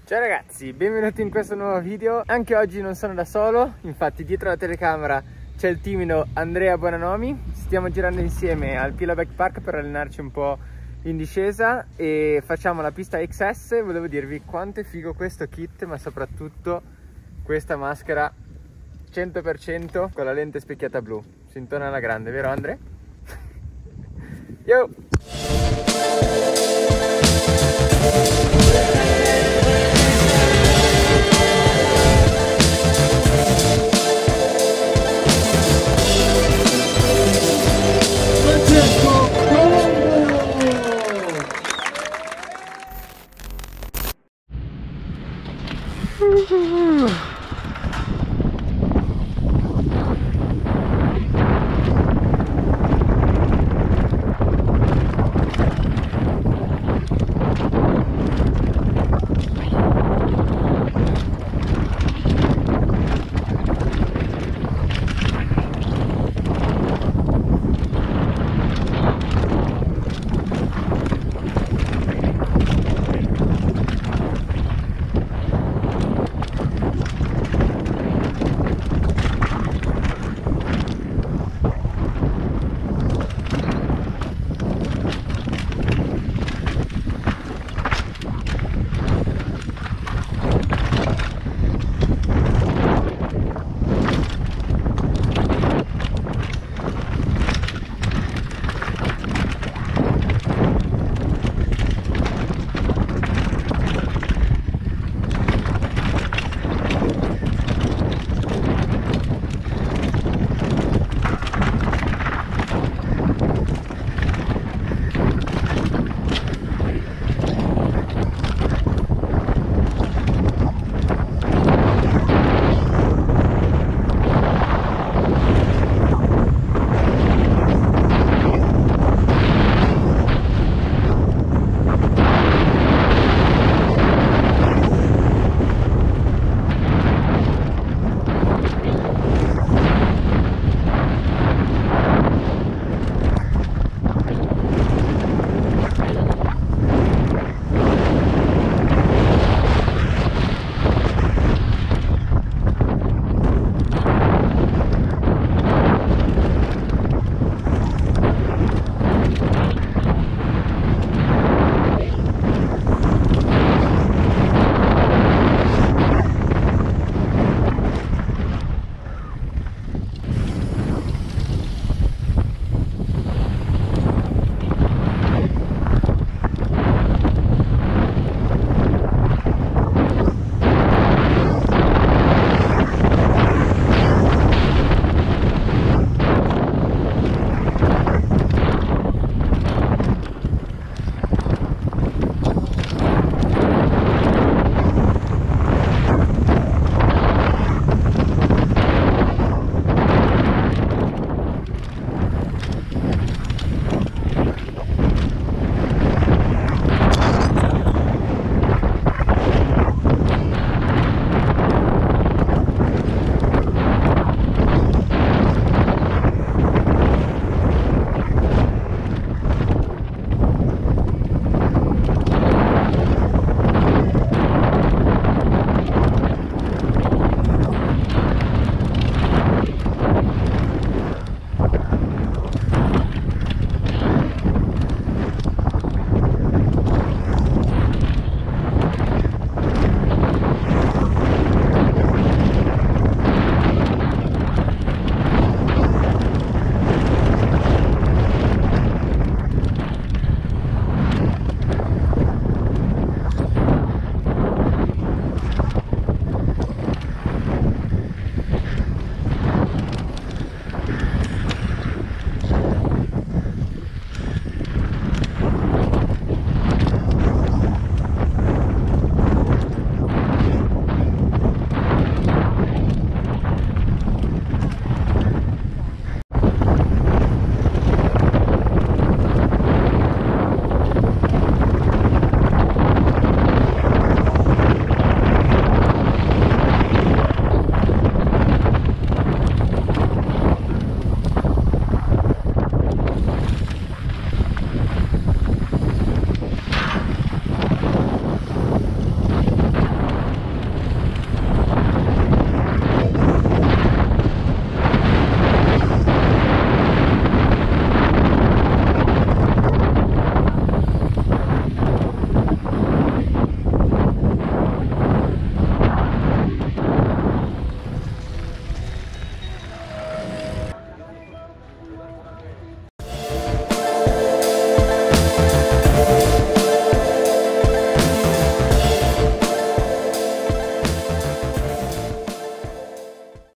Ciao ragazzi, benvenuti in questo nuovo video. Anche oggi non sono da solo, infatti dietro la telecamera c'è il timido Andrea Buonanomi. Stiamo girando insieme al Pila Bike Park per allenarci un po' in discesa e facciamo la pista XS. Volevo dirvi quanto è figo questo kit, ma soprattutto questa maschera 100% con la lente specchiata blu. Si intona alla grande, vero Andre? Yo!